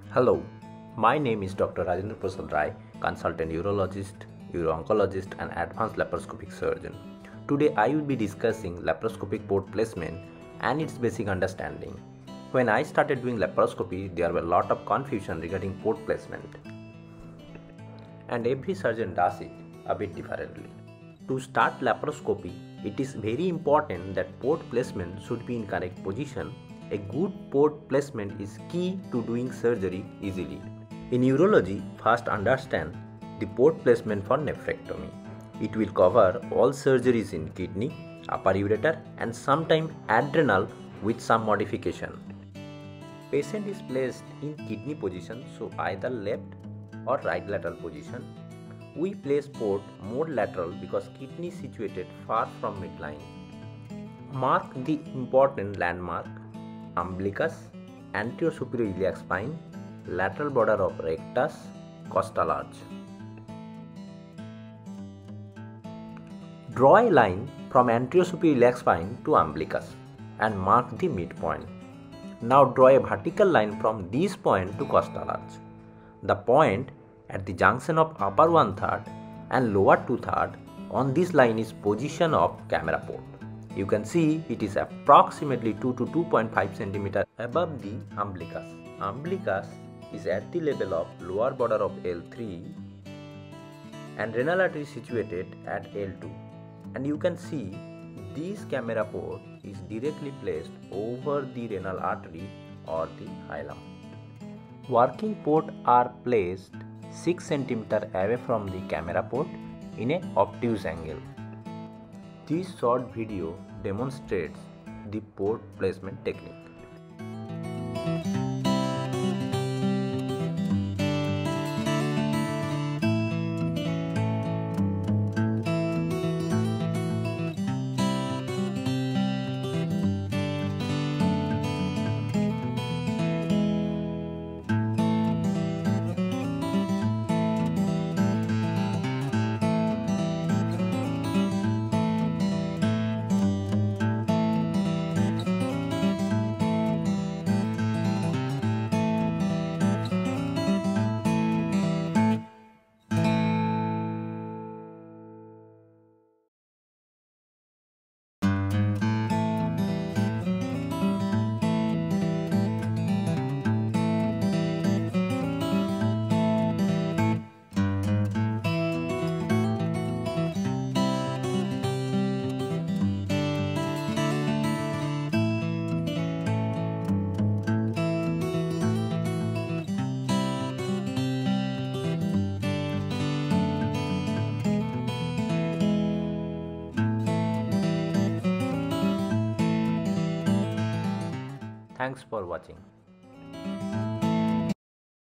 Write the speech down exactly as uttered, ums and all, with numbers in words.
Hello, my name is Doctor Rajendra Prasad Rai, consultant urologist, uro-oncologist and advanced laparoscopic surgeon. Today I will be discussing laparoscopic port placement and its basic understanding. When I started doing laparoscopy, there were a lot of confusion regarding port placement. And every surgeon does it a bit differently. To start laparoscopy, it is very important that port placement should be in correct position. A good port placement is key to doing surgery easily. In urology, first understand the port placement for nephrectomy. It will cover all surgeries in kidney, upper ureter and sometimes adrenal with some modification. Patient is placed in kidney position, so either left or right lateral position. We place port more lateral because kidney is situated far from midline. Mark the important landmark: umbilicus, anterior superior iliac spine, lateral border of rectus, costal arch. Draw a line from anterior superior iliac spine to umbilicus and mark the midpoint. Now draw a vertical line from this point to costal arch. The point at the junction of upper one third and lower two third on this line is position of camera port. You can see it is approximately two to two point five centimeters above the umbilicus. Umbilicus is at the level of lower border of L three and renal artery is situated at L two. And you can see this camera port is directly placed over the renal artery or the hilum. Working port are placed six centimeters away from the camera port in a obtuse angle. This short video demonstrates the port placement technique. Thanks for watching.